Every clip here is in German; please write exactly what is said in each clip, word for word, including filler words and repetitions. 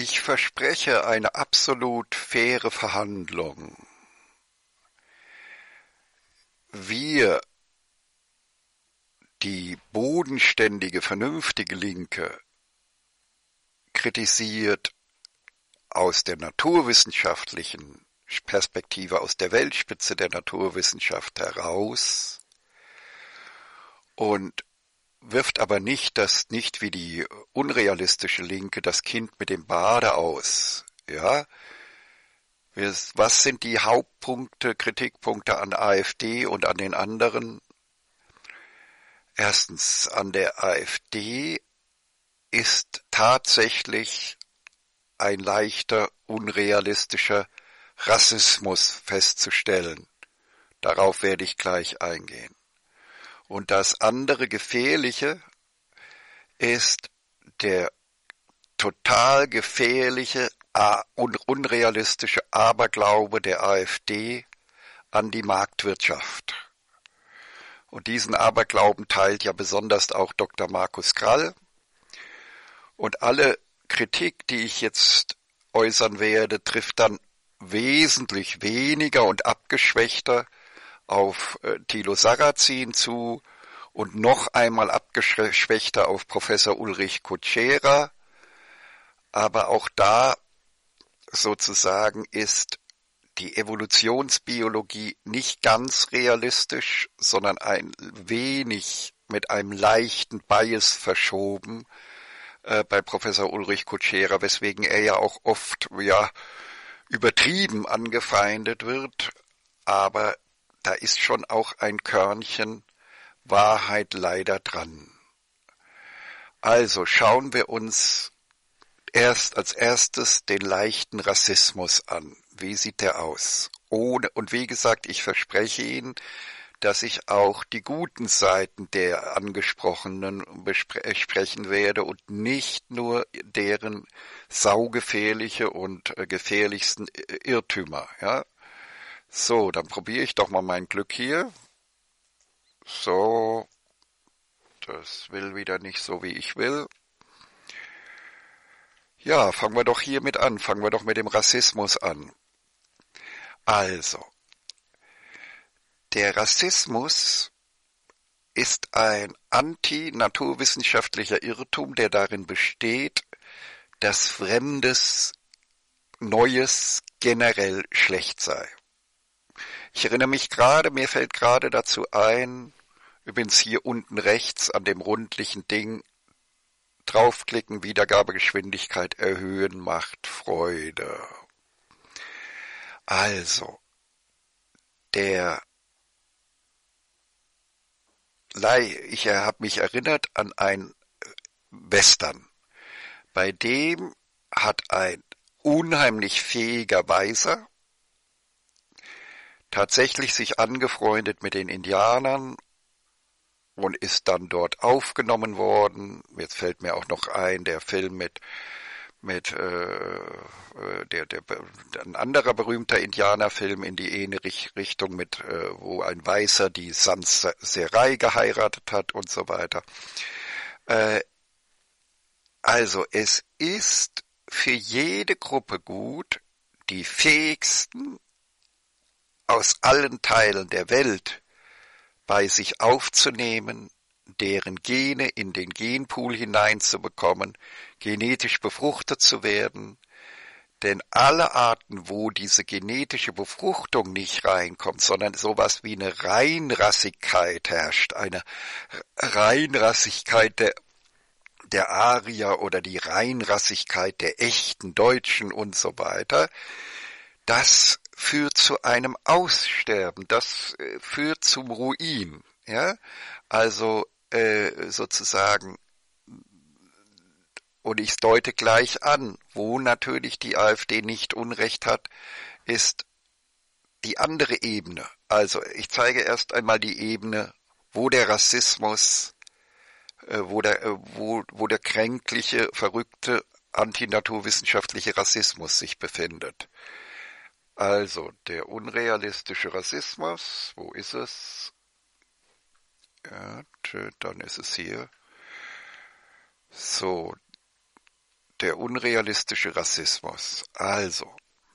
Ich verspreche eine absolut faire Verhandlung. Wir, die bodenständige, vernünftige Linke, kritisiert aus der naturwissenschaftlichen Perspektive, aus der Weltspitze der Naturwissenschaft heraus und wirft aber nicht das, nicht wie die unrealistische Linke das Kind mit dem Bade aus. Ja? Was sind die Hauptpunkte, Kritikpunkte an AfD und an den anderen? Erstens, an der AfD ist tatsächlich ein leichter, unrealistischer Rassismus festzustellen. Darauf werde ich gleich eingehen. Und das andere Gefährliche ist der total gefährliche und unrealistische Aberglaube der AfD an die Marktwirtschaft. Und diesen Aberglauben teilt ja besonders auch Doktor Markus Krall. Und alle Kritik, die ich jetzt äußern werde, trifft dann wesentlich weniger und abgeschwächter auf äh, Thilo Sarrazin zu und noch einmal abgeschwächter auf Professor Ulrich Kutschera. Aber auch da sozusagen ist die Evolutionsbiologie nicht ganz realistisch, sondern ein wenig mit einem leichten Bias verschoben äh, bei Professor Ulrich Kutschera, weswegen er ja auch oft ja übertrieben angefeindet wird. Aber da ist schon auch ein Körnchen Wahrheit leider dran. Also schauen wir uns erst als erstes den leichten Rassismus an. Wie sieht der aus? Ohne, und wie gesagt, ich verspreche Ihnen, dass ich auch die guten Seiten der Angesprochenen besprechen werde und nicht nur deren saugefährliche und gefährlichsten Irrtümer, ja. So, dann probiere ich doch mal mein Glück hier. So, das will wieder nicht so, wie ich will. Ja, fangen wir doch hiermit an. Fangen wir doch mit dem Rassismus an. Also, der Rassismus ist ein antinaturwissenschaftlicher Irrtum, der darin besteht, dass Fremdes, Neues generell schlecht sei. Ich erinnere mich gerade, mir fällt gerade dazu ein, übrigens hier unten rechts an dem rundlichen Ding, draufklicken, Wiedergabegeschwindigkeit erhöhen, macht Freude. Also, der, ich habe mich erinnert an ein Western, bei dem hat ein unheimlich fähiger Weiser tatsächlich sich angefreundet mit den Indianern und ist dann dort aufgenommen worden. Jetzt fällt mir auch noch ein, der Film mit mit äh, der, der ein anderer berühmter Indianerfilm in die ähnliche Richtung mit äh, wo ein Weißer die Sansserai geheiratet hat und so weiter. Äh, also es ist für jede Gruppe gut, die fähigsten aus allen Teilen der Welt bei sich aufzunehmen, deren Gene in den Genpool hineinzubekommen, genetisch befruchtet zu werden, denn alle Arten, wo diese genetische Befruchtung nicht reinkommt, sondern sowas wie eine Reinrassigkeit herrscht, eine Reinrassigkeit der, der Arier oder die Reinrassigkeit der echten Deutschen und so weiter, das führt zu einem Aussterben, das äh, führt zum Ruin, ja, also äh, sozusagen, und ich deute gleich an, wo natürlich die AfD nicht Unrecht hat, ist die andere Ebene. Also ich zeige erst einmal die Ebene, wo der Rassismus, äh, wo der, äh, wo, wo der kränkliche, verrückte, antinaturwissenschaftliche Rassismus sich befindet. Also, der unrealistische Rassismus, wo ist es? Ja, dann ist es hier. So, der unrealistische Rassismus. Also,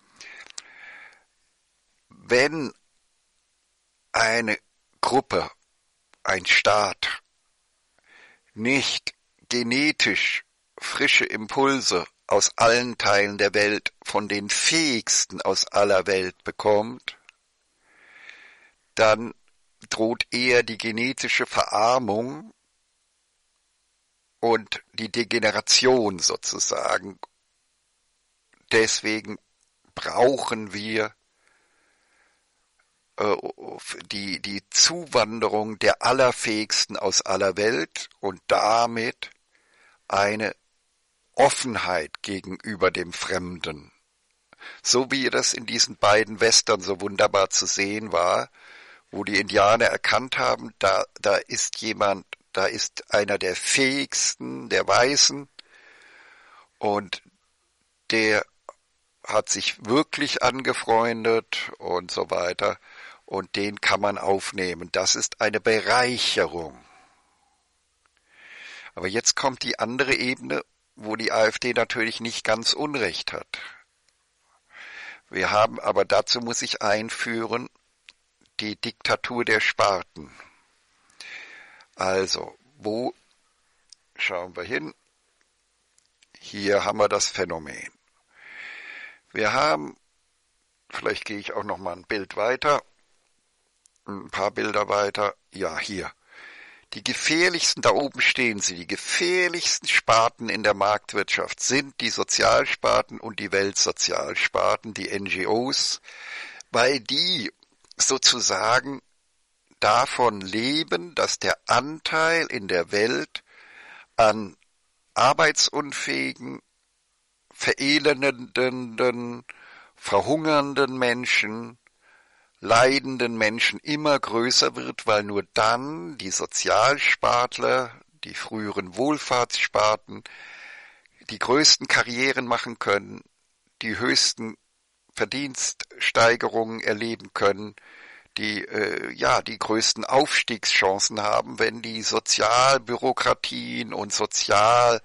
wenn eine Gruppe, ein Staat nicht genetisch frische Impulse aus allen Teilen der Welt von den Fähigsten aus aller Welt bekommt, dann droht eher die genetische Verarmung und die Degeneration sozusagen. Deswegen brauchen wir äh, die, die Zuwanderung der Allerfähigsten aus aller Welt und damit eine Offenheit gegenüber dem Fremden. So wie das in diesen beiden Western so wunderbar zu sehen war, wo die Indianer erkannt haben, da, da ist jemand, da ist einer der Fähigsten, der Weißen, und der hat sich wirklich angefreundet und so weiter, und den kann man aufnehmen. Das ist eine Bereicherung. Aber jetzt kommt die andere Ebene, wo die AfD natürlich nicht ganz Unrecht hat. Wir haben, aber dazu muss ich einführen, die Diktatur der Sparten. Also, wo schauen wir hin? Hier haben wir das Phänomen. Wir haben, vielleicht gehe ich auch noch mal ein Bild weiter, ein paar Bilder weiter, ja, hier. Die gefährlichsten, da oben stehen sie, die gefährlichsten Sparten in der Marktwirtschaft sind die Sozialsparten und die Weltsozialsparten, die N G Os, weil die sozusagen davon leben, dass der Anteil in der Welt an arbeitsunfähigen, verelendenden, verhungernden Menschen, leidenden Menschen immer größer wird, weil nur dann die Sozialspartler, die früheren Wohlfahrtssparten, die größten Karrieren machen können, die höchsten Verdienststeigerungen erleben können, die äh, ja die größten Aufstiegschancen haben, wenn die Sozialbürokratien und Sozialbereiche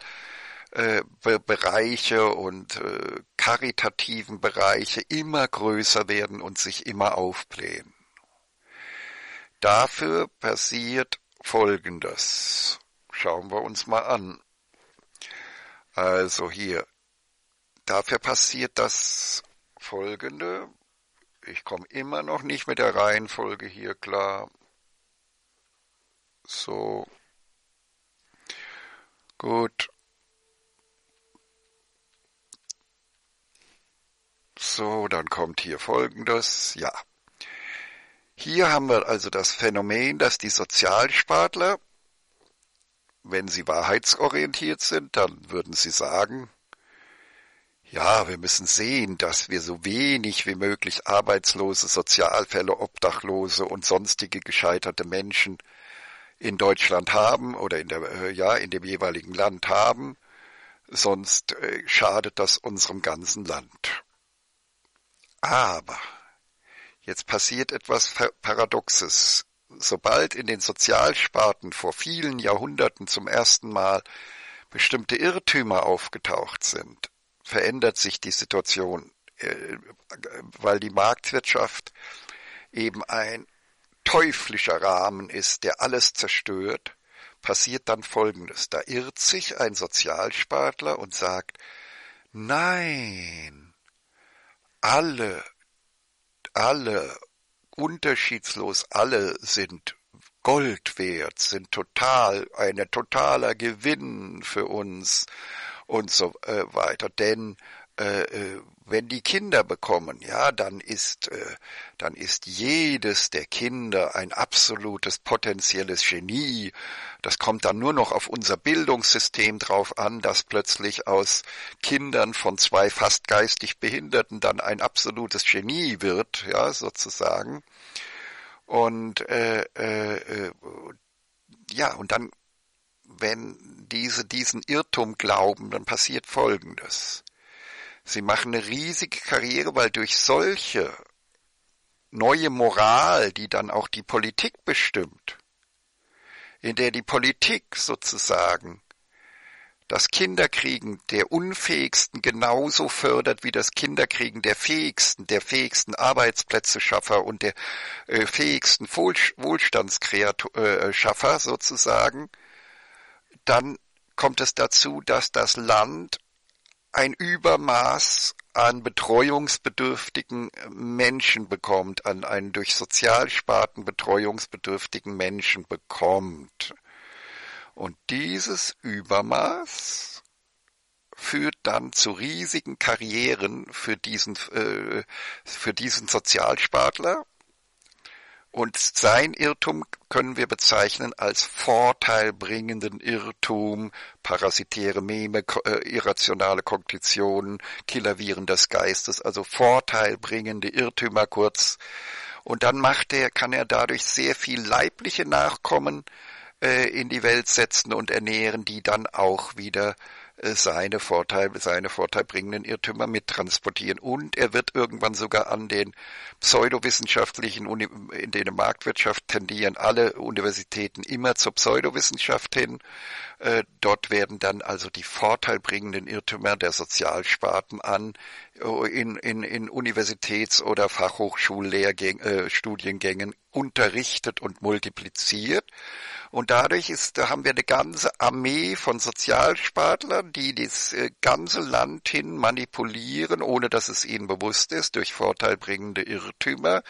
äh, und äh, karitativen Bereiche immer größer werden und sich immer aufblähen. Dafür passiert Folgendes. Schauen wir uns mal an. Also hier, dafür passiert das Folgende. Ich komme immer noch nicht mit der Reihenfolge hier klar. So. Gut. So, dann kommt hier Folgendes. Ja. Hier haben wir also das Phänomen, dass die Sozialspartler, wenn sie wahrheitsorientiert sind, dann würden sie sagen, ja, wir müssen sehen, dass wir so wenig wie möglich Arbeitslose, Sozialfälle, Obdachlose und sonstige gescheiterte Menschen in Deutschland haben oder in der, ja, in dem jeweiligen Land haben, sonst äh, schadet das unserem ganzen Land. Aber jetzt passiert etwas Paradoxes. Sobald in den Sozialsparten vor vielen Jahrhunderten zum ersten Mal bestimmte Irrtümer aufgetaucht sind, verändert sich die Situation, weil die Marktwirtschaft eben ein teuflischer Rahmen ist, der alles zerstört, passiert dann Folgendes. Da irrt sich ein Sozialspartler und sagt, nein, alle, alle, unterschiedslos alle sind Gold wert, sind total, ein totaler Gewinn für uns und so äh, weiter. Denn äh, wenn die Kinder bekommen, ja, dann ist, äh, dann ist jedes der Kinder ein absolutes potenzielles Genie. Das kommt dann nur noch auf unser Bildungssystem drauf an, dass plötzlich aus Kindern von zwei fast geistig Behinderten dann ein absolutes Genie wird, ja, sozusagen. Und äh, äh, ja, und dann, wenn diese diesen Irrtum glauben, dann passiert Folgendes. Sie machen eine riesige Karriere, weil durch solche neue Moral, die dann auch die Politik bestimmt, in der die Politik sozusagen das Kinderkriegen der Unfähigsten genauso fördert wie das Kinderkriegen der Fähigsten, der fähigsten Arbeitsplätzeschaffer und der äh, fähigsten Wohl Wohlstandsschaffer sozusagen, dann kommt es dazu, dass das Land ein Übermaß an betreuungsbedürftigen Menschen bekommt, an einen durch Sozialsparten betreuungsbedürftigen Menschen bekommt. Und dieses Übermaß führt dann zu riesigen Karrieren für diesen, äh, für diesen Sozialspartler. Und sein Irrtum können wir bezeichnen als vorteilbringenden Irrtum, parasitäre Meme, äh, irrationale Kognitionen, Killerviren des Geistes, also vorteilbringende Irrtümer kurz. Und dann macht er, kann er dadurch sehr viel leibliche Nachkommen äh, in die Welt setzen und ernähren, die dann auch wieder seine Vorteil, seine vorteilbringenden Irrtümer mittransportieren. Und er wird irgendwann sogar an den pseudowissenschaftlichen, in der Marktwirtschaft tendieren alle Universitäten immer zur Pseudowissenschaft hin. Äh, dort werden dann also die vorteilbringenden Irrtümer der Sozialsparten an in, in, in Universitäts- oder Fachhochschulstudiengängen äh, unterrichtet und multipliziert. Und dadurch ist, da haben wir eine ganze Armee von Sozialspartlern, die das ganze Land hin manipulieren, ohne dass es ihnen bewusst ist, durch vorteilbringende Irrtümer.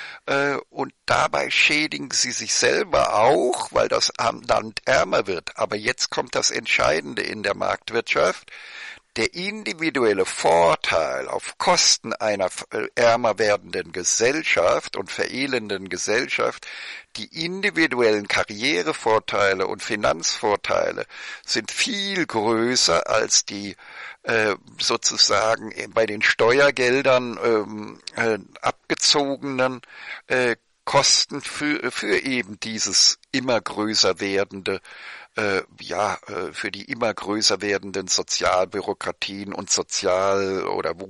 Und dabei schädigen sie sich selber auch, weil das Land ärmer wird. Aber jetzt kommt das Entscheidende in der Marktwirtschaft. Der individuelle Vorteil auf Kosten einer ärmer werdenden Gesellschaft und verelenden Gesellschaft, die individuellen Karrierevorteile und Finanzvorteile sind viel größer als die äh, sozusagen bei den Steuergeldern ähm, äh, abgezogenen äh, Kosten für, für eben dieses immer größer werdende Äh, ja, äh, für die immer größer werdenden Sozialbürokratien und Sozial- oder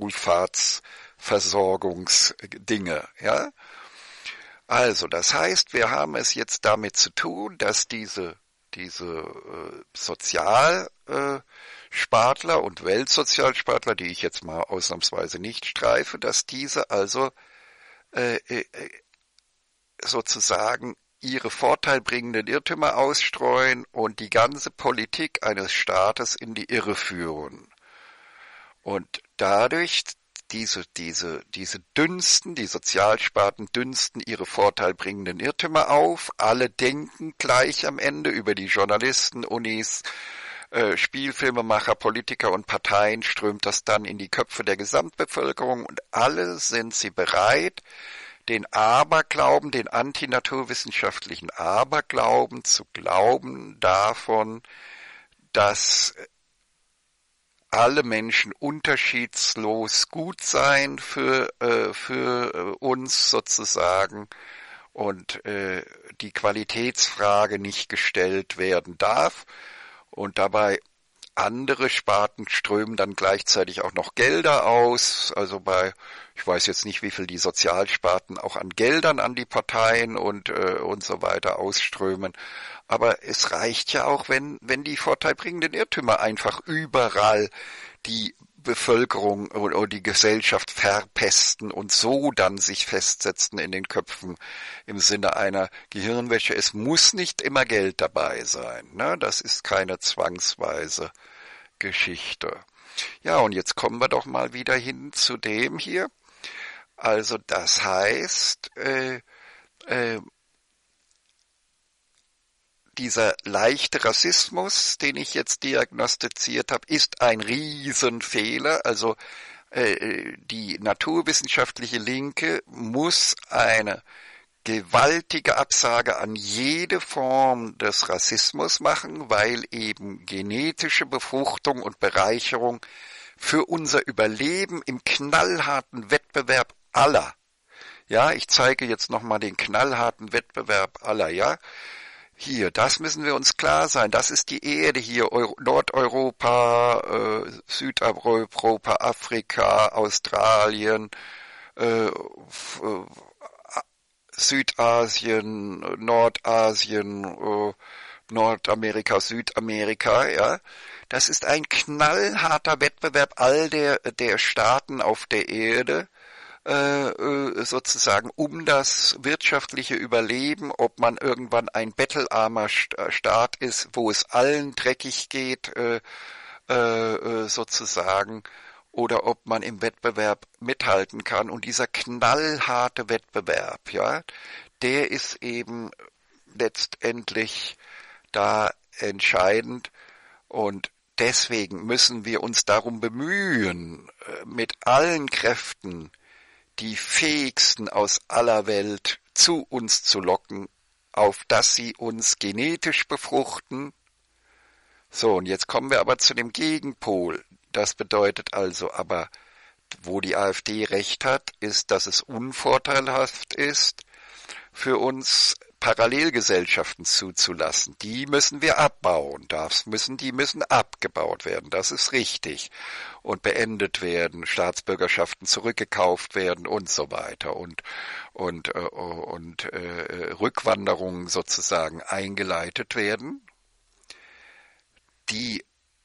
Wohlfahrtsversorgungsdinge, ja. Also, das heißt, wir haben es jetzt damit zu tun, dass diese, diese äh, Sozialspartler äh, und Weltsozialspartler, die ich jetzt mal ausnahmsweise nicht streife, dass diese also äh, äh, sozusagen ihre vorteilbringenden Irrtümer ausstreuen und die ganze Politik eines Staates in die Irre führen. Und dadurch diese, diese, diese dünsten, die Sozialsparten dünsten ihre vorteilbringenden Irrtümer auf. Alle denken gleich am Ende über die Journalisten, Unis, äh, Spielfilmemacher, Politiker und Parteien strömt das dann in die Köpfe der Gesamtbevölkerung und alle sind sie bereit, den Aberglauben, den antinaturwissenschaftlichen Aberglauben zu glauben davon, dass alle Menschen unterschiedslos gut seien für, äh, für uns sozusagen und äh, die Qualitätsfrage nicht gestellt werden darf und dabei andere Sparten strömen dann gleichzeitig auch noch Gelder aus, also bei, ich weiß jetzt nicht, wie viel die Sozialsparten auch an Geldern an die Parteien und äh, und so weiter ausströmen, aber es reicht ja auch, wenn wenn die vorteilbringenden Irrtümer einfach überall die Bevölkerung oder die Gesellschaft verpesten und so dann sich festsetzen in den Köpfen im Sinne einer Gehirnwäsche. Es muss nicht immer Geld dabei sein, ne? Das ist keine zwangsweise Geschichte. Ja, und jetzt kommen wir doch mal wieder hin zu dem hier. Also das heißt, äh, äh, dieser leichte Rassismus, den ich jetzt diagnostiziert habe, ist ein Riesenfehler. Also äh, die naturwissenschaftliche Linke muss eine gewaltige Absage an jede Form des Rassismus machen, weil eben genetische Befruchtung und Bereicherung für unser Überleben im knallharten Wettbewerb aller, ja, ich zeige jetzt nochmal den knallharten Wettbewerb aller, ja, hier, das müssen wir uns klar sein, das ist die Erde hier, Euro, Nordeuropa, äh, Südeuropa, Afrika, Australien, äh, f- Südasien, Nordasien, äh, Nordamerika, Südamerika, ja. Das ist ein knallharter Wettbewerb all der, der Staaten auf der Erde, äh, sozusagen um das wirtschaftliche Überleben, ob man irgendwann ein bettelarmer Staat ist, wo es allen dreckig geht, äh, äh, sozusagen, oder ob man im Wettbewerb mithalten kann. Und dieser knallharte Wettbewerb, ja, der ist eben letztendlich da entscheidend, und deswegen müssen wir uns darum bemühen, mit allen Kräften die Fähigsten aus aller Welt zu uns zu locken, auf dass sie uns genetisch befruchten. So, und jetzt kommen wir aber zu dem Gegenpol. Das bedeutet also aber, wo die AfD recht hat, ist, dass es unvorteilhaft ist, für uns Parallelgesellschaften zuzulassen. Die müssen wir abbauen. Das müssen, die müssen abgebaut werden. Das ist richtig. Und beendet werden, Staatsbürgerschaften zurückgekauft werden und so weiter. Und, und, äh, und äh, Rückwanderungen sozusagen eingeleitet werden. Die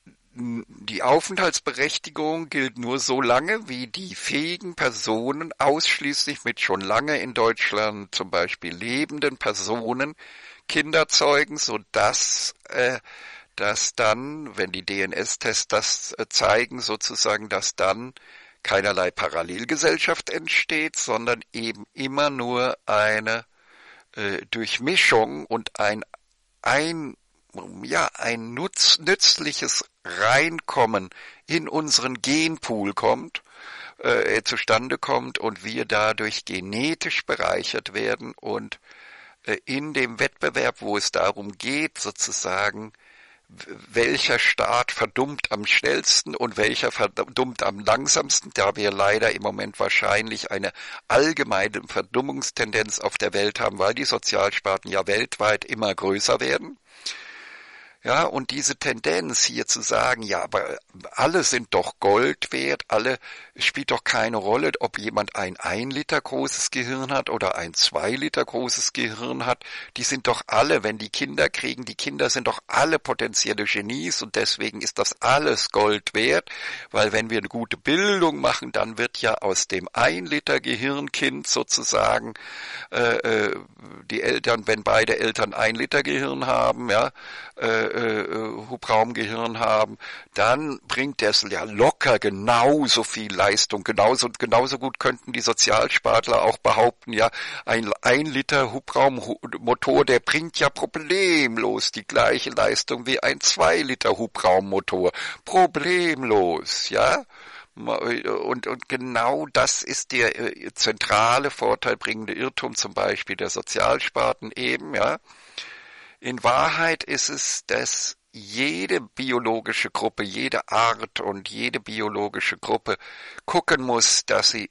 Die Aufenthaltsberechtigung gilt nur so lange, wie die fähigen Personen ausschließlich mit schon lange in Deutschland zum Beispiel lebenden Personen Kinder zeugen, sodass äh, dass dann, wenn die D N S-Tests das äh, zeigen, sozusagen, dass dann keinerlei Parallelgesellschaft entsteht, sondern eben immer nur eine äh, Durchmischung und ein ein ja, ein nutz, nützliches Reinkommen in unseren Genpool kommt, äh, zustande kommt und wir dadurch genetisch bereichert werden und äh, in dem Wettbewerb, wo es darum geht, sozusagen, welcher Staat verdummt am schnellsten und welcher verdummt am langsamsten, da wir leider im Moment wahrscheinlich eine allgemeine Verdummungstendenz auf der Welt haben, weil die Sozialsparten ja weltweit immer größer werden. Ja, und diese Tendenz hier zu sagen, ja, aber alle sind doch Gold wert, alle, es spielt doch keine Rolle, ob jemand ein ein Liter großes Gehirn hat oder ein zwei Liter großes Gehirn hat, die sind doch alle, wenn die Kinder kriegen, die Kinder sind doch alle potenzielle Genies und deswegen ist das alles Gold wert, weil wenn wir eine gute Bildung machen, dann wird ja aus dem ein Liter Gehirnkind sozusagen äh, die Eltern, wenn beide Eltern ein Liter Gehirn haben, ja, äh, Hubraumgehirn haben, dann bringt das ja locker genauso viel Leistung. Genauso, genauso gut könnten die Sozialspartler auch behaupten, ja, ein ein Liter Hubraummotor, der bringt ja problemlos die gleiche Leistung wie ein zwei Liter Hubraummotor. Problemlos, ja. Und, und genau das ist der äh, zentrale vorteilbringende Irrtum zum Beispiel der Sozialsparten eben, ja. In Wahrheit ist es, dass jede biologische Gruppe, jede Art und jede biologische Gruppe gucken muss, dass sie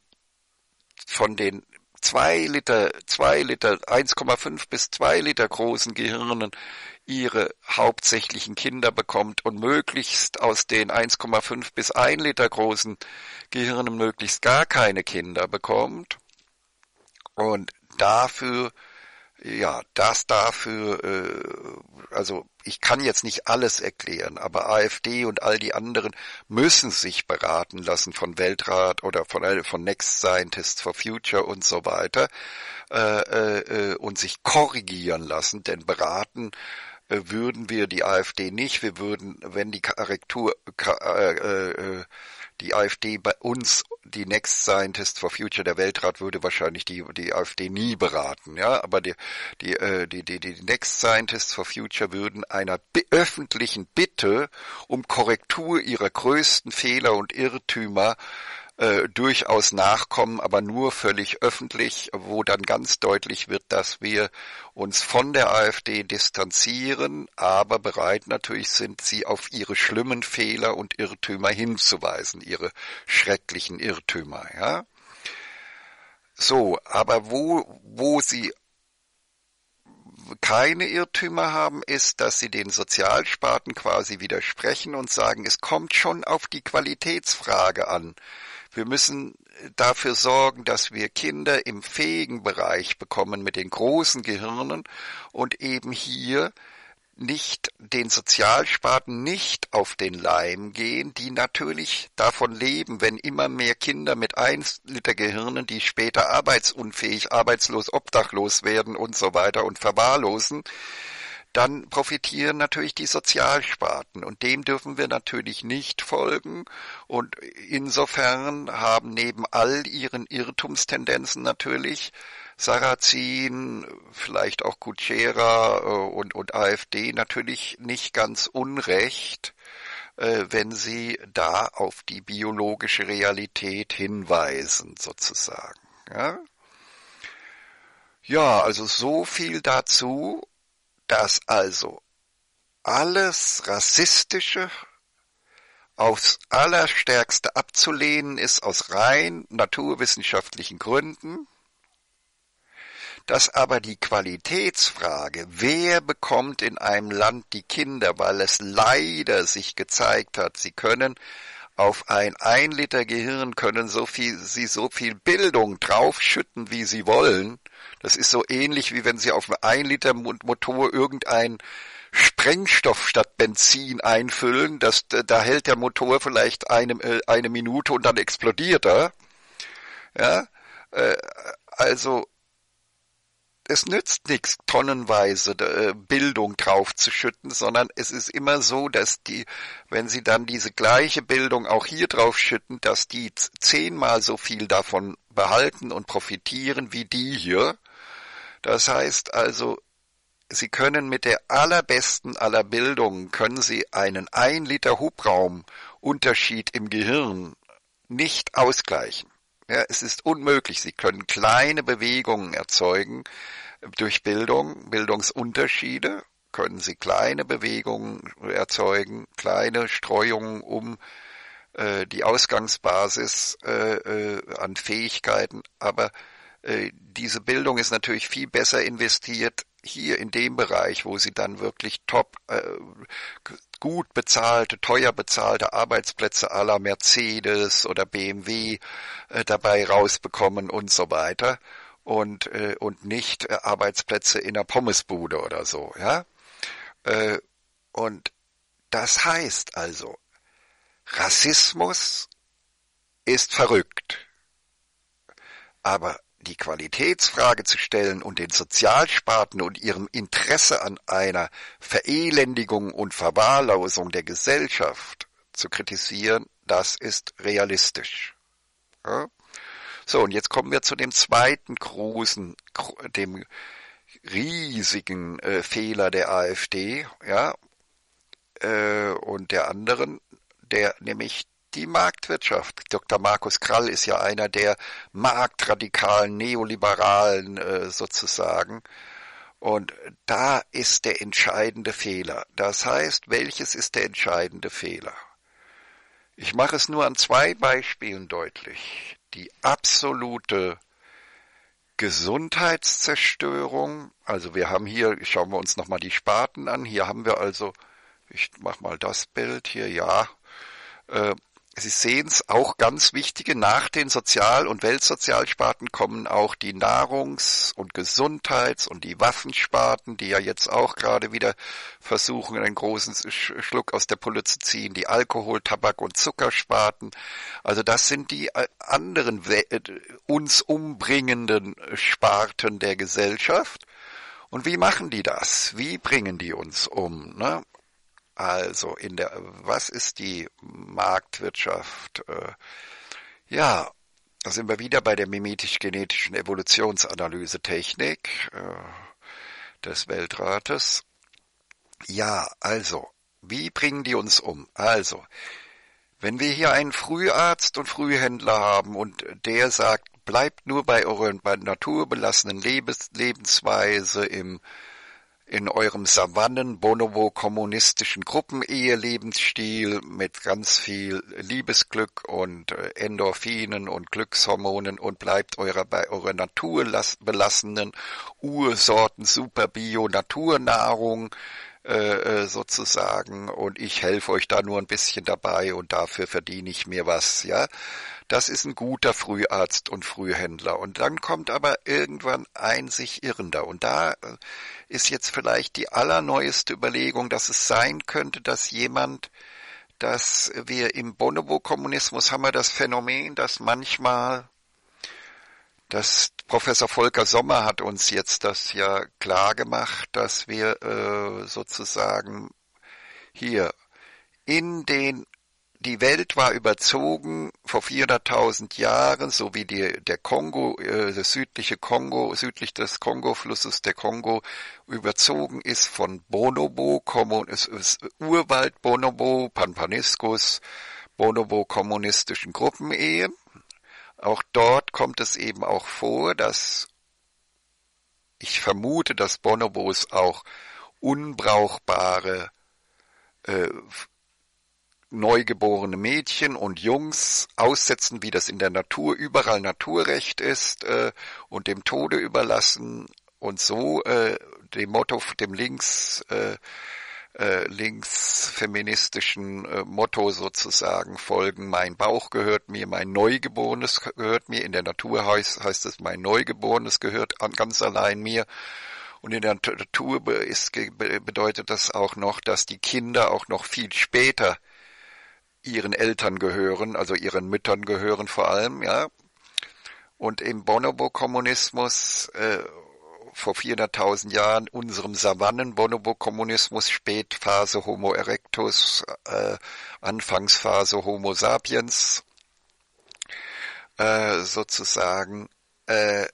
von den zwei Liter, zwei Liter, eins Komma fünf bis zwei Liter großen Gehirnen ihre hauptsächlichen Kinder bekommt und möglichst aus den eins Komma fünf bis ein Liter großen Gehirnen möglichst gar keine Kinder bekommt. Und dafür Ja, das dafür, äh, also ich kann jetzt nicht alles erklären, aber AfD und all die anderen müssen sich beraten lassen von Weltrat oder von, von Next Scientists for Future und so weiter äh, äh, und sich korrigieren lassen, denn beraten äh, würden wir die AfD nicht. Wir würden, wenn die Korrektur äh, äh, die AfD bei uns, die Next Scientist for Future, der Weltrat, würde wahrscheinlich die die AfD nie beraten, ja, aber die die äh, die die die Next Scientists for Future würden einer öffentlichen Bitte um Korrektur ihrer größten Fehler und Irrtümer äh, durchaus nachkommen, aber nur völlig öffentlich, wo dann ganz deutlich wird, dass wir uns von der AfD distanzieren, aber bereit natürlich sind, sie auf ihre schlimmen Fehler und Irrtümer hinzuweisen, ihre schrecklichen Irrtümer, ja. So, aber wo, wo sie keine Irrtümer haben, ist, dass sie den Sozialsparten quasi widersprechen und sagen, es kommt schon auf die Qualitätsfrage an. Wir müssen dafür sorgen, dass wir Kinder im fähigen Bereich bekommen mit den großen Gehirnen und eben hier nicht den Sozialsparten nicht auf den Leim gehen, die natürlich davon leben, wenn immer mehr Kinder mit ein Liter Gehirnen, die später arbeitsunfähig, arbeitslos, obdachlos werden und so weiter und verwahrlosen, dann profitieren natürlich die Sozialsparten und dem dürfen wir natürlich nicht folgen und insofern haben neben all ihren Irrtumstendenzen natürlich Sarrazin, vielleicht auch Kuchera und, und AfD natürlich nicht ganz unrecht, äh, wenn sie da auf die biologische Realität hinweisen, sozusagen. Ja, ja, also so viel dazu, dass also alles Rassistische aufs Allerstärkste abzulehnen ist aus rein naturwissenschaftlichen Gründen, dass aber die Qualitätsfrage, wer bekommt in einem Land die Kinder, weil es leider sich gezeigt hat, sie können auf ein ein Liter Gehirn können so viel, sie so viel Bildung draufschütten, wie sie wollen. Das ist so ähnlich, wie wenn sie auf einen ein Liter Motor irgendein Sprengstoff statt Benzin einfüllen. Das, da hält der Motor vielleicht eine, eine Minute und dann explodiert er. Ja, äh, also es nützt nichts, tonnenweise äh, Bildung draufzuschütten, sondern es ist immer so, dass die, wenn sie dann diese gleiche Bildung auch hier draufschütten, dass die zehnmal so viel davon behalten und profitieren wie die hier. Das heißt also, sie können mit der allerbesten aller Bildungen, können sie einen ein Liter Hubraumunterschied im Gehirn nicht ausgleichen. Ja, es ist unmöglich. Sie können kleine Bewegungen erzeugen durch Bildung, Bildungsunterschiede, können Sie kleine Bewegungen erzeugen, kleine Streuungen um äh, die Ausgangsbasis äh, äh, an Fähigkeiten. Aber äh, diese Bildung ist natürlich viel besser investiert hier in dem Bereich, wo Sie dann wirklich top äh, gut bezahlte, teuer bezahlte Arbeitsplätze à la Mercedes oder B M W äh, dabei rausbekommen und so weiter und äh, und nicht äh, Arbeitsplätze in der Pommesbude oder so, ja. Äh, und das heißt also, Rassismus ist verrückt, aber die Qualitätsfrage zu stellen und den Sozialsparten und ihrem Interesse an einer Verelendigung und Verwahrlosung der Gesellschaft zu kritisieren, das ist realistisch. Ja? So, und jetzt kommen wir zu dem zweiten großen, dem riesigen äh, Fehler der AfD, ja, äh, und der anderen, der nämlich die Marktwirtschaft. Doktor Markus Krall ist ja einer der marktradikalen, neoliberalen äh, sozusagen. Und da ist der entscheidende Fehler. Das heißt, welches ist der entscheidende Fehler? Ich mache es nur an zwei Beispielen deutlich. Die absolute Gesundheitszerstörung. Also wir haben hier, schauen wir uns nochmal die Sparten an. Hier haben wir also, ich mache mal das Bild hier, ja, äh, Sie sehen es, auch ganz wichtige, nach den Sozial- und Weltsozialsparten kommen auch die Nahrungs- und Gesundheits- und die Waffensparten, die ja jetzt auch gerade wieder versuchen, einen großen Schluck aus der Pulle zu ziehen, die Alkohol-, Tabak- und Zuckersparten. Also das sind die anderen uns umbringenden Sparten der Gesellschaft. Und wie machen die das? Wie bringen die uns um, ne? Also in der, was ist die Marktwirtschaft? Äh, ja, da sind wir wieder bei der mimetisch-genetischen Evolutionsanalyse-Technik äh, des Weltrates. Ja, also, wie bringen die uns um? Also, wenn wir hier einen Früharzt und Frühhändler haben und der sagt, bleibt nur bei eurer naturbelassenen Lebens- Lebensweise im in eurem Savannen-Bonobo-kommunistischen Gruppenehe-Lebensstil mit ganz viel Liebesglück und Endorphinen und Glückshormonen und bleibt eurer bei eurer naturbelassenen Ursorten Super Bio Naturnahrung äh, sozusagen, und ich helfe euch da nur ein bisschen dabei und dafür verdiene ich mir was, ja. Das ist ein guter Früharzt und Frühhändler. Und dann kommt aber irgendwann ein sich Irrender. Und da ist jetzt vielleicht die allerneueste Überlegung, dass es sein könnte, dass jemand, dass wir im Bonobo-Kommunismus haben wir das Phänomen, dass manchmal, das Professor Volker Sommer hat uns jetzt das ja klar gemacht, dass wir äh, sozusagen hier in den Die Welt war überzogen vor vierhunderttausend Jahren, so wie die, der Kongo, äh, das südliche Kongo, südlich des Kongo-Flusses der Kongo überzogen ist von Bonobo, Kommun, es ist Urwald Bonobo, Pampaniskus, Bonobo kommunistischen Gruppenehen. Auch dort kommt es eben auch vor, dass ich vermute, dass Bonobos auch unbrauchbare äh, neugeborene Mädchen und Jungs aussetzen, wie das in der Natur überall Naturrecht ist, äh, und dem Tode überlassen und so äh, dem Motto, dem links äh, äh, linksfeministischen äh, Motto sozusagen folgen: Mein Bauch gehört mir, mein Neugeborenes gehört mir. In der Natur heißt, heißt es, mein Neugeborenes gehört an, ganz allein mir. Und in der Natur ist, bedeutet das auch noch, dass die Kinder auch noch viel später ihren Eltern gehören, also ihren Müttern gehören vor allem, ja. Und im Bonobo-Kommunismus äh, vor vierhunderttausend Jahren, unserem Savannen-Bonobo-Kommunismus, Spätphase Homo erectus, äh, Anfangsphase Homo sapiens, äh, sozusagen, äh,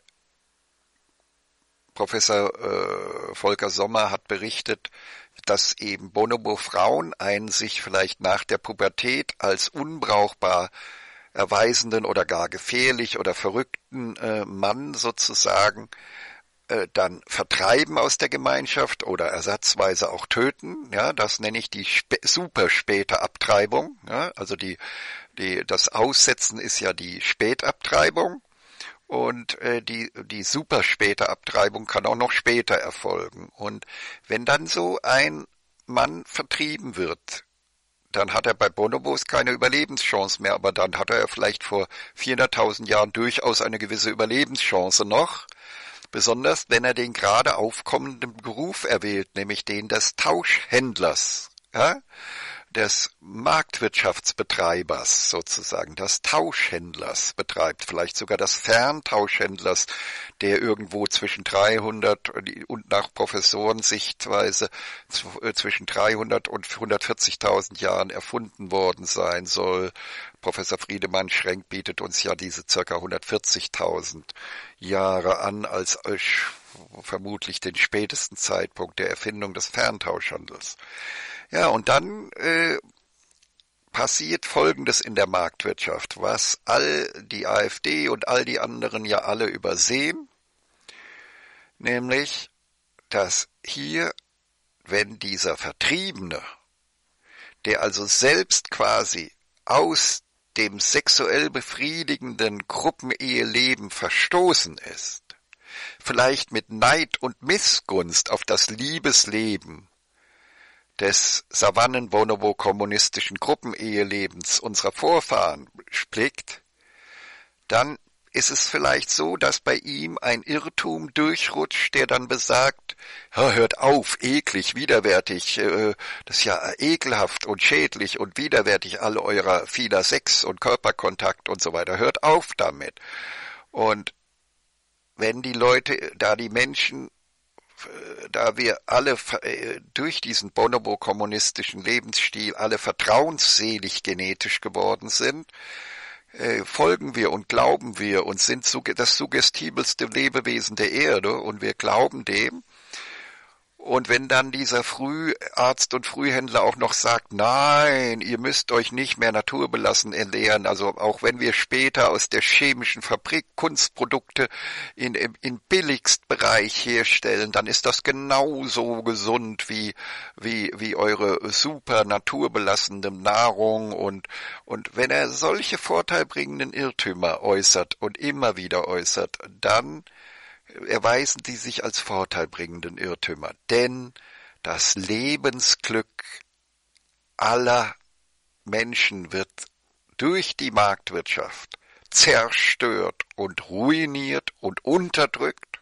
Professor äh, Volker Sommer hat berichtet, dass eben Bonobo-Frauen einen sich vielleicht nach der Pubertät als unbrauchbar erweisenden oder gar gefährlich oder verrückten äh, Mann sozusagen äh, dann vertreiben aus der Gemeinschaft oder ersatzweise auch töten. Ja, das nenne ich die spä- super späte Abtreibung. Ja, also die, die, das Aussetzen ist ja die Spätabtreibung. Und äh, die die super späte Abtreibung kann auch noch später erfolgen. Und wenn dann so ein Mann vertrieben wird, dann hat er bei Bonobos keine Überlebenschance mehr, aber dann hat er vielleicht vor vierhunderttausend Jahren durchaus eine gewisse Überlebenschance noch, besonders wenn er den gerade aufkommenden Beruf erwählt, nämlich den des Tauschhändlers, ja? Des Marktwirtschaftsbetreibers sozusagen, des Tauschhändlers betreibt, vielleicht sogar des Ferntauschhändlers, der irgendwo zwischen dreihundert und nach Professorensichtweise zwischen dreihundert und hundertvierzigtausend Jahren erfunden worden sein soll. Professor Friedemann Schrenk bietet uns ja diese circa hundertvierzigtausend Jahre an als vermutlich den spätesten Zeitpunkt der Erfindung des Ferntauschhandels. Ja, und dann äh, passiert Folgendes in der Marktwirtschaft, was all die AfD und all die anderen ja alle übersehen, nämlich, dass hier, wenn dieser Vertriebene, der also selbst quasi aus dem sexuell befriedigenden Gruppeneheleben verstoßen ist, vielleicht mit Neid und Missgunst auf das Liebesleben des Savannen-Bonobo-kommunistischen Gruppenehelebens unserer Vorfahren blickt, dann ist es vielleicht so, dass bei ihm ein Irrtum durchrutscht, der dann besagt, hört auf, eklig, widerwärtig, äh, das ist ja ekelhaft und schädlich und widerwärtig, alle eurer vieler Sex und Körperkontakt und so weiter, hört auf damit. Und wenn die Leute, da die Menschen, da wir alle durch diesen Bonobo-kommunistischen Lebensstil alle vertrauensselig genetisch geworden sind, äh, folgen wir und glauben wir und sind das suggestibelste Lebewesen der Erde und wir glauben dem. Und wenn dann dieser Früharzt und Frühhändler auch noch sagt, nein, ihr müsst euch nicht mehr naturbelassen ernähren, also auch wenn wir später aus der chemischen Fabrik Kunstprodukte in, im, im Billigstbereich herstellen, dann ist das genauso gesund wie, wie, wie eure super naturbelassene Nahrung. Und, und wenn er solche vorteilbringenden Irrtümer äußert und immer wieder äußert, dann erweisen die sich als vorteilbringenden Irrtümer, denn das Lebensglück aller Menschen wird durch die Marktwirtschaft zerstört und ruiniert und unterdrückt.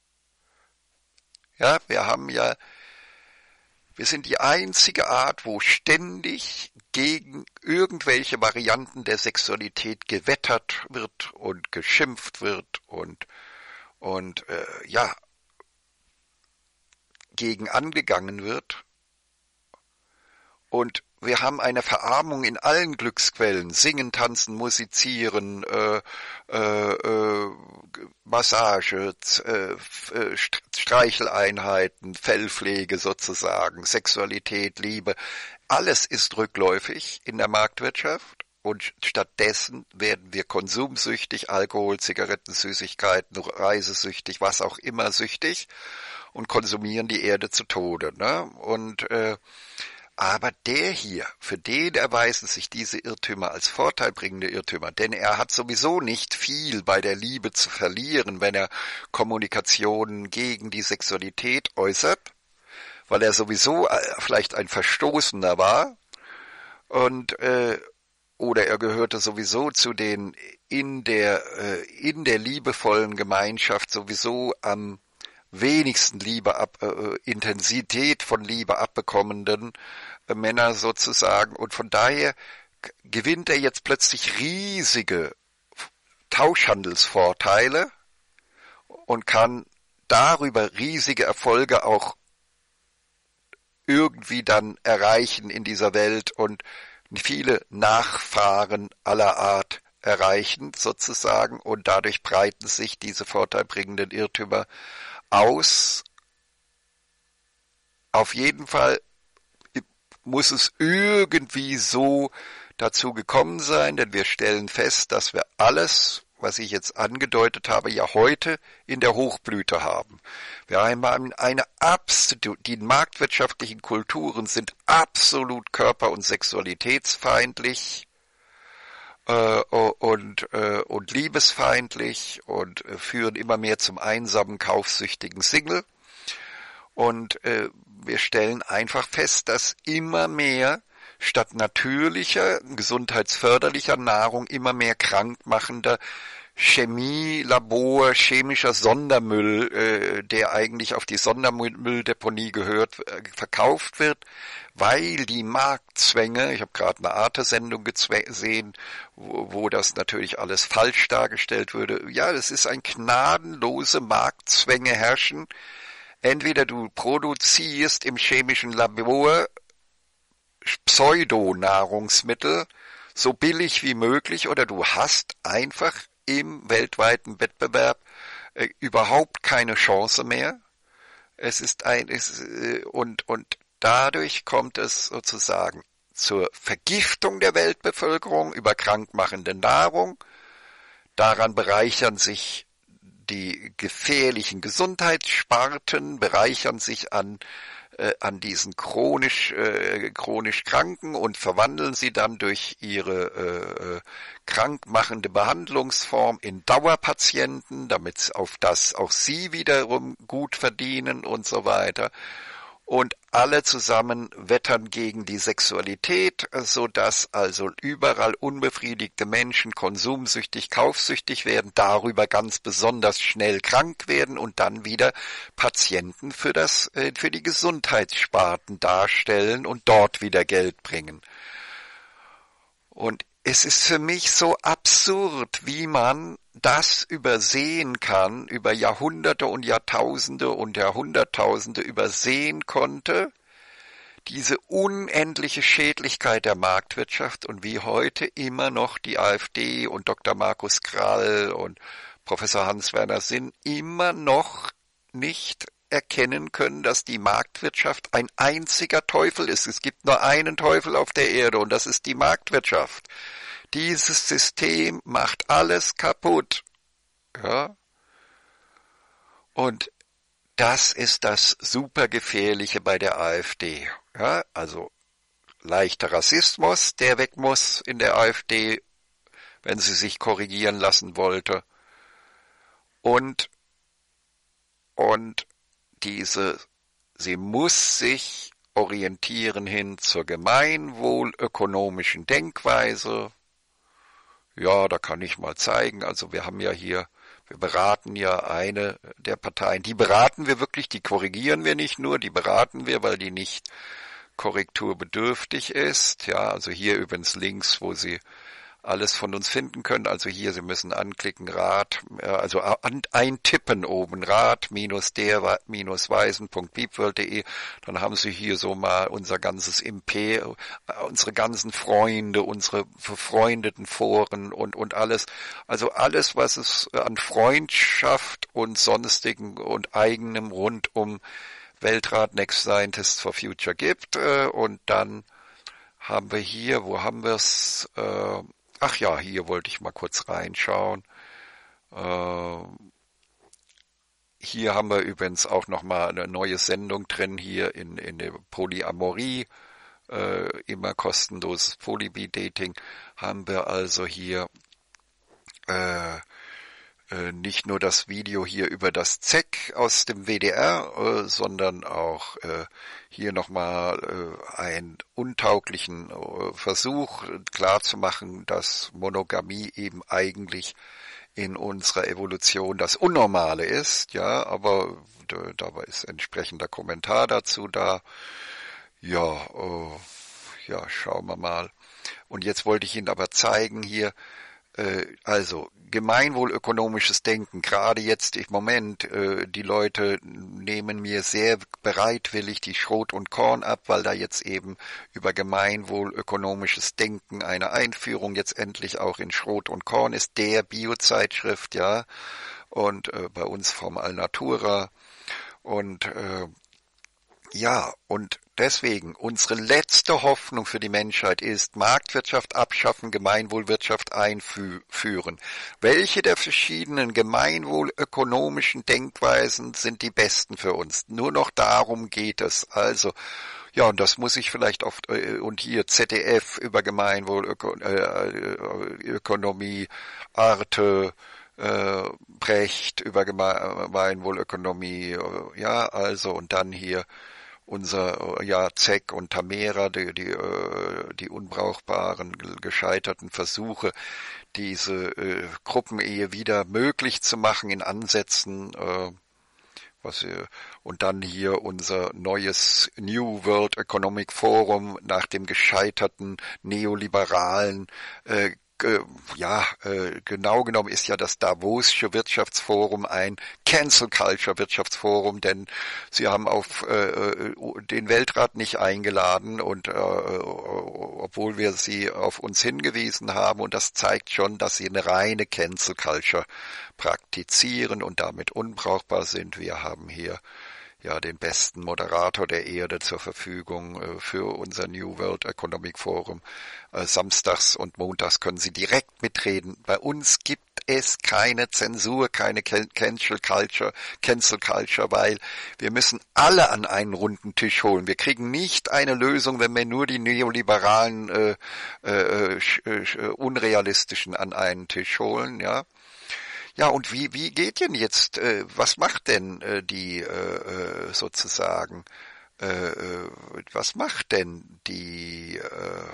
Ja, wir haben ja, wir sind die einzige Art, wo ständig gegen irgendwelche Varianten der Sexualität gewettert wird und geschimpft wird und, und äh, ja, gegen angegangen wird. Und wir haben eine Verarmung in allen Glücksquellen, Singen, Tanzen, Musizieren, äh, äh, äh, Massage, äh, Streicheleinheiten, Fellpflege sozusagen, Sexualität, Liebe. Alles ist rückläufig in der Marktwirtschaft und stattdessen werden wir konsumsüchtig, Alkohol, Zigaretten, Süßigkeiten, reisesüchtig, was auch immer süchtig und konsumieren die Erde zu Tode. Ne? Und äh, aber der hier, für den erweisen sich diese Irrtümer als vorteilbringende Irrtümer, denn er hat sowieso nicht viel bei der Liebe zu verlieren, wenn er Kommunikation gegen die Sexualität äußert, weil er sowieso vielleicht ein Verstoßener war und äh, oder er gehörte sowieso zu den in der äh, in der liebevollen Gemeinschaft sowieso am wenigsten Liebe ab, äh, Intensität von Liebe abbekommenden äh, Männer sozusagen. Und von daher gewinnt er jetzt plötzlich riesige Tauschhandelsvorteile und kann darüber riesige Erfolge auch irgendwie dann erreichen in dieser Welt und viele Nachfahren aller Art erreichen sozusagen und dadurch breiten sich diese vorteilbringenden Irrtümer aus. Auf jeden Fall muss es irgendwie so dazu gekommen sein, denn wir stellen fest, dass wir alles, was ich jetzt angedeutet habe, ja heute in der Hochblüte haben. Wir haben eine absolut, die marktwirtschaftlichen Kulturen sind absolut körper- und sexualitätsfeindlich äh, und, äh, und liebesfeindlich und äh, führen immer mehr zum einsamen, kaufsüchtigen Single. Und äh, wir stellen einfach fest, dass immer mehr statt natürlicher, gesundheitsförderlicher Nahrung immer mehr krankmachender Chemie, Labor, chemischer Sondermüll, äh, der eigentlich auf die Sondermülldeponie gehört, äh, verkauft wird, weil die Marktzwänge, ich habe gerade eine Arte-Sendung gesehen, wo, wo das natürlich alles falsch dargestellt würde, ja, das ist ein gnadenlose Marktzwänge herrschen. Entweder du produzierst im chemischen Labor Pseudonahrungsmittel so billig wie möglich oder du hast einfach im weltweiten Wettbewerb äh, überhaupt keine Chance mehr. Es ist ein es, äh, und und dadurch kommt es sozusagen zur Vergiftung der Weltbevölkerung über krankmachende Nahrung. Daran bereichern sich die gefährlichen Gesundheitssparten, bereichern sich an äh, an diesen chronisch äh, chronisch Kranken und verwandeln sie dann durch ihre äh, krankmachende Behandlungsform in Dauerpatienten, damit auf das auch sie wiederum gut verdienen und so weiter. Und alle zusammen wettern gegen die Sexualität, so dass also überall unbefriedigte Menschen konsumsüchtig, kaufsüchtig werden, darüber ganz besonders schnell krank werden und dann wieder Patienten für das, für die Gesundheitssparten darstellen und dort wieder Geld bringen. Und es ist für mich so absurd, wie man das übersehen kann, über Jahrhunderte und Jahrtausende und Jahrhunderttausende übersehen konnte, diese unendliche Schädlichkeit der Marktwirtschaft und wie heute immer noch die AfD und Doktor Markus Krall und Professor Hans-Werner Sinn immer noch nicht erkennen können, dass die Marktwirtschaft ein einziger Teufel ist. Es gibt nur einen Teufel auf der Erde und das ist die Marktwirtschaft. Dieses System macht alles kaputt. Ja? Und das ist das Supergefährliche bei der AfD. Ja? Also leichter Rassismus, der weg muss in der AfD, wenn sie sich korrigieren lassen wollte. Und, und diese Sie muss sich orientieren hin zur gemeinwohlökonomischen Denkweise. Ja, da kann ich mal zeigen. Also wir haben ja hier, wir beraten ja eine der Parteien. Die beraten wir wirklich, die korrigieren wir nicht nur, die beraten wir, weil die nicht korrekturbedürftig ist. Ja, also hier übrigens links, wo Sie alles von uns finden können. Also hier, Sie müssen anklicken, Rat, also eintippen oben, rat der weisen punkt beepworld punkt de. Dann haben Sie hier so mal unser ganzes Imperium, unsere ganzen Freunde, unsere befreundeten Foren und, und alles. Also alles, was es an Freundschaft und sonstigen und eigenem rund um Weltrat Next Scientists for Future gibt. Und dann haben wir hier, wo haben wir es? Ach ja, hier wollte ich mal kurz reinschauen. Äh, hier haben wir übrigens auch nochmal eine neue Sendung drin, hier in, in der Polyamorie, äh, immer kostenloses Polybi-Dating, haben wir also hier äh, äh, nicht nur das Video hier über das Z E C aus dem W D R, äh, sondern auch äh, hier nochmal äh, einen untauglichen äh, Versuch klarzumachen, dass Monogamie eben eigentlich in unserer Evolution das Unnormale ist, ja, aber äh, da ist entsprechender Kommentar dazu da. Ja, äh, ja, schauen wir mal. Und jetzt wollte ich Ihnen aber zeigen hier, also gemeinwohlökonomisches Denken, gerade jetzt im Moment, äh, die Leute nehmen mir sehr bereitwillig die Schrot und Korn ab, weil da jetzt eben über gemeinwohlökonomisches Denken eine Einführung jetzt endlich auch in Schrot und Korn ist, der Biozeitschrift, ja, und äh, bei uns vom Alnatura und äh, ja, und deswegen, unsere letzte Hoffnung für die Menschheit ist, Marktwirtschaft abschaffen, Gemeinwohlwirtschaft einführen. Welche der verschiedenen gemeinwohlökonomischen Denkweisen sind die besten für uns? Nur noch darum geht es. Also, ja, und das muss ich vielleicht oft, und hier Z D F über Gemeinwohlökonomie, Arte, äh, Brecht über Gemeinwohlökonomie, ja, also, und dann hier unser, ja, Z E C und Tamera, die, die, die unbrauchbaren, gescheiterten Versuche, diese äh, Gruppenehe wieder möglich zu machen in Ansätzen, äh, was wir, und dann hier unser neues New World Economic Forum nach dem gescheiterten neoliberalen äh, ja, äh, genau genommen ist ja das Davosische Wirtschaftsforum ein Cancel Culture Wirtschaftsforum, denn sie haben auf äh, den Weltrat nicht eingeladen und äh, obwohl wir sie auf uns hingewiesen haben, und das zeigt schon, dass sie eine reine Cancel Culture praktizieren und damit unbrauchbar sind. Wir haben hier ja den besten Moderator der Erde zur Verfügung äh, für unser New World Economic Forum. Äh, samstags und montags können Sie direkt mitreden. Bei uns gibt es keine Zensur, keine Cancel Culture, Cancel Culture, weil wir müssen alle an einen runden Tisch holen. Wir kriegen nicht eine Lösung, wenn wir nur die neoliberalen, äh, äh, äh, unrealistischen an einen Tisch holen, ja. Ja, und wie wie geht denn jetzt, äh, was macht denn äh, die äh, sozusagen, äh, was macht denn die äh,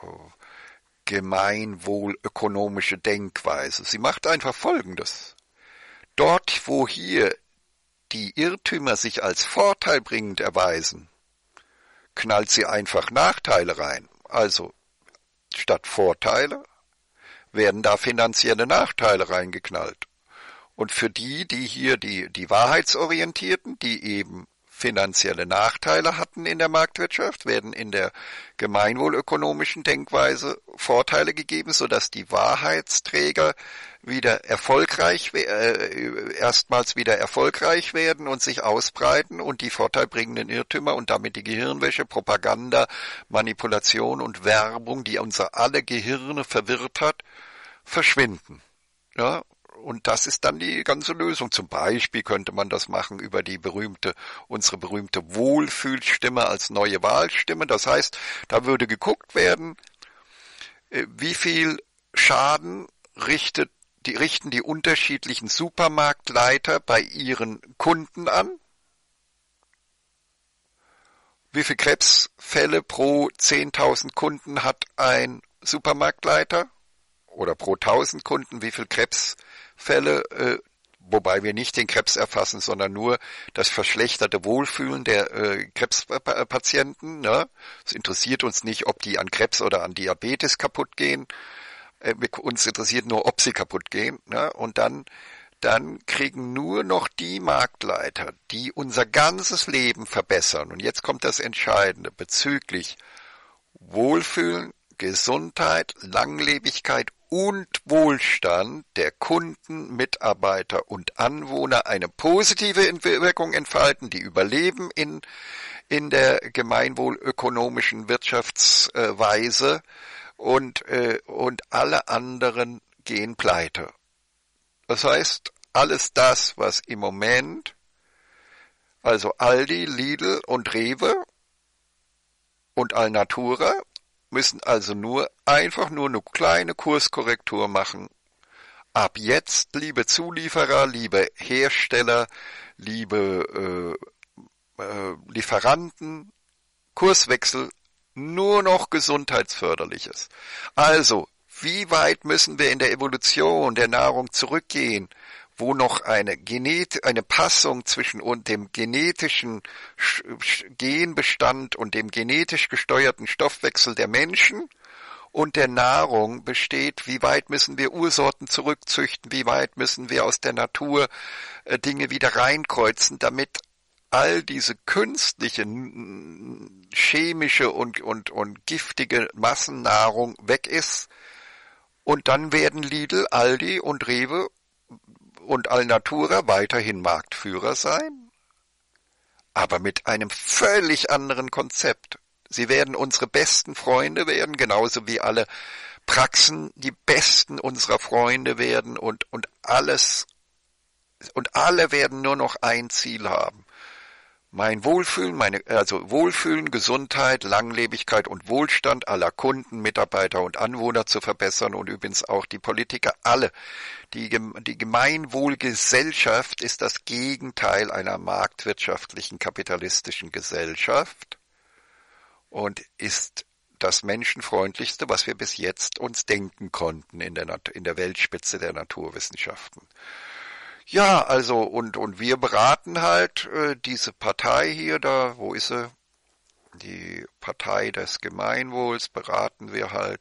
gemeinwohlökonomische Denkweise? Sie macht einfach Folgendes. Dort, wo hier die Irrtümer sich als vorteilbringend erweisen, knallt sie einfach Nachteile rein. Also statt Vorteile werden da finanzielle Nachteile reingeknallt. Und für die, die hier die, die Wahrheitsorientierten, die eben finanzielle Nachteile hatten in der Marktwirtschaft, werden in der gemeinwohlökonomischen Denkweise Vorteile gegeben, sodass die Wahrheitsträger wieder erfolgreich, äh, erstmals wieder erfolgreich werden und sich ausbreiten und die vorteilbringenden Irrtümer und damit die Gehirnwäsche, Propaganda, Manipulation und Werbung, die unser alle Gehirne verwirrt hat, verschwinden. Ja, und das ist dann die ganze Lösung. Zum Beispiel könnte man das machen über die berühmte, unsere berühmte Wohlfühlstimme als neue Wahlstimme. Das heißt, da würde geguckt werden, wie viel Schaden richtet die, richten die unterschiedlichen Supermarktleiter bei ihren Kunden an. Wie viele Krebsfälle pro zehntausend Kunden hat ein Supermarktleiter? Oder pro tausend Kunden, wie viele Krebsfälle, äh, wobei wir nicht den Krebs erfassen, sondern nur das verschlechterte Wohlfühlen der äh, Krebspatienten. Ne? Es interessiert uns nicht, ob die an Krebs oder an Diabetes kaputt gehen. Äh, uns interessiert nur, ob sie kaputt gehen. Ne? Und dann, dann kriegen nur noch die Marktleiter, die unser ganzes Leben verbessern. Und jetzt kommt das Entscheidende bezüglich Wohlfühlen, Gesundheit, Langlebigkeit und Wohlstand der Kunden, Mitarbeiter und Anwohner eine positive Wirkung entfalten, die überleben in, in der gemeinwohlökonomischen Wirtschaftsweise und, äh, und alle anderen gehen pleite. Das heißt, alles das, was im Moment, also Aldi, Lidl und Rewe und Alnatura, müssen also nur einfach nur eine kleine Kurskorrektur machen. Ab jetzt, liebe Zulieferer, liebe Hersteller, liebe äh, äh, Lieferanten, Kurswechsel, nur noch Gesundheitsförderliches. Also, wie weit müssen wir in der Evolution der Nahrung zurückgehen, wo noch eine Genet eine Passung zwischen dem genetischen Genbestand und dem genetisch gesteuerten Stoffwechsel der Menschen und der Nahrung besteht, wie weit müssen wir Ursorten zurückzüchten, wie weit müssen wir aus der Natur äh, Dinge wieder reinkreuzen, damit all diese künstliche, chemische und, und, und giftige Massennahrung weg ist. Und dann werden Lidl, Aldi und Rewe und Alnatura weiterhin Marktführer sein, aber mit einem völlig anderen Konzept. Sie werden unsere besten Freunde werden, genauso wie alle Praxen die besten unserer Freunde werden und, und alles, und alle werden nur noch ein Ziel haben. Mein Wohlfühlen, meine, also Wohlfühlen, Gesundheit, Langlebigkeit und Wohlstand aller Kunden, Mitarbeiter und Anwohner zu verbessern und übrigens auch die Politiker, alle. Die, die Gemeinwohlgesellschaft ist das Gegenteil einer marktwirtschaftlichen, kapitalistischen Gesellschaft und ist das menschenfreundlichste, was wir bis jetzt uns denken konnten in der, in der Weltspitze der Naturwissenschaften. Ja, also und und wir beraten halt äh, diese Partei hier, da, wo ist sie? Die Partei des Gemeinwohls beraten wir halt.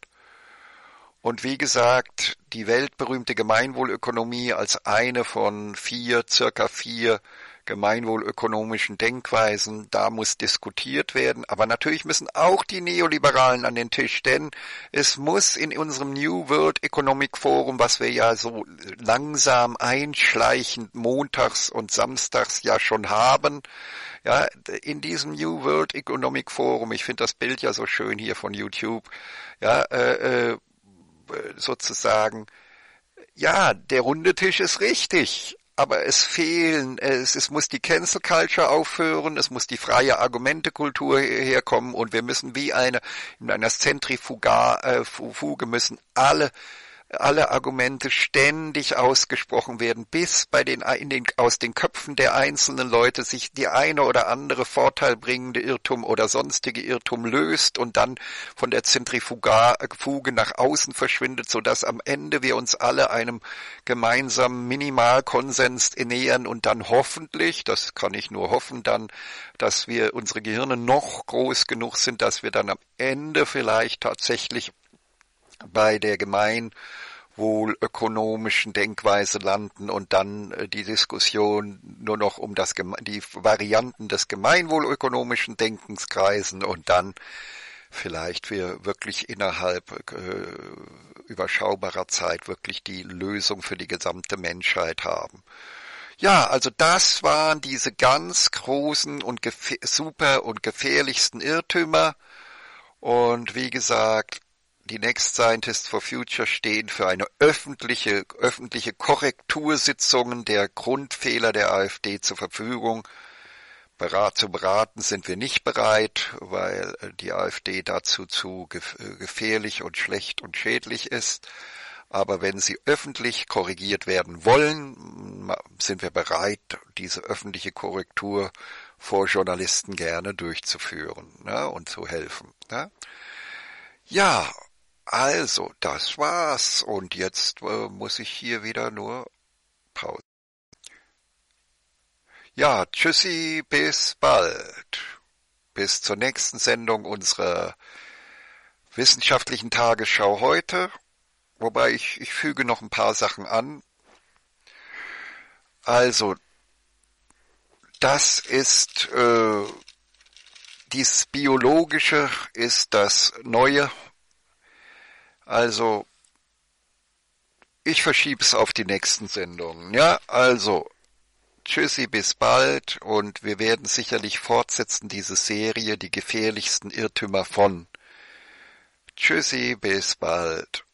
Und wie gesagt, die weltberühmte Gemeinwohlökonomie als eine von vier, circa vier gemeinwohlökonomischen Denkweisen, da muss diskutiert werden. Aber natürlich müssen auch die Neoliberalen an den Tisch, denn es muss in unserem New World Economic Forum, was wir ja so langsam einschleichend montags und samstags ja schon haben, ja, in diesem New World Economic Forum, ich finde das Bild ja so schön hier von YouTube, ja, äh, äh, sozusagen, ja, der runde Tisch ist richtig. Aber es fehlen, es, es muss die Cancel Culture aufhören, es muss die freie Argumentekultur herkommen und wir müssen wie eine, in einer Zentrifuge müssen alle, alle Argumente ständig ausgesprochen werden, bis bei den, in den, aus den Köpfen der einzelnen Leute sich die eine oder andere vorteilbringende Irrtum oder sonstige Irrtum löst und dann von der Zentrifuge nach außen verschwindet, sodass am Ende wir uns alle einem gemeinsamen Minimalkonsens nähern und dann hoffentlich, das kann ich nur hoffen, dann, dass wir unsere Gehirne noch groß genug sind, dass wir dann am Ende vielleicht tatsächlich bei der gemeinwohlökonomischen Denkweise landen und dann äh, die Diskussion nur noch um das die Varianten des gemeinwohlökonomischen Denkens kreisen und dann vielleicht wir wirklich innerhalb äh, überschaubarer Zeit wirklich die Lösung für die gesamte Menschheit haben. Ja, also das waren diese ganz großen und super und gefährlichsten Irrtümer und wie gesagt, die Next Scientists for Future stehen für eine öffentliche, öffentliche Korrektursitzungen der Grundfehler der AfD zur Verfügung. Berat, zu beraten sind wir nicht bereit, weil die AfD dazu zu gefährlich und schlecht und schädlich ist. Aber wenn sie öffentlich korrigiert werden wollen, sind wir bereit, diese öffentliche Korrektur vor Journalisten gerne durchzuführen, ne, und zu helfen. Ne? Ja, also, das war's. Und jetzt äh, muss ich hier wieder nur Pause. Ja, tschüssi, bis bald. Bis zur nächsten Sendung unserer wissenschaftlichen Tagesschau heute. Wobei ich, ich füge noch ein paar Sachen an. Also, das ist, äh, dieses Biologische ist das Neue. Also, ich verschiebe es auf die nächsten Sendungen. Ja, also, tschüssi, bis bald. Und wir werden sicherlich fortsetzen, diese Serie, die gefährlichsten Irrtümer von. Tschüssi, bis bald.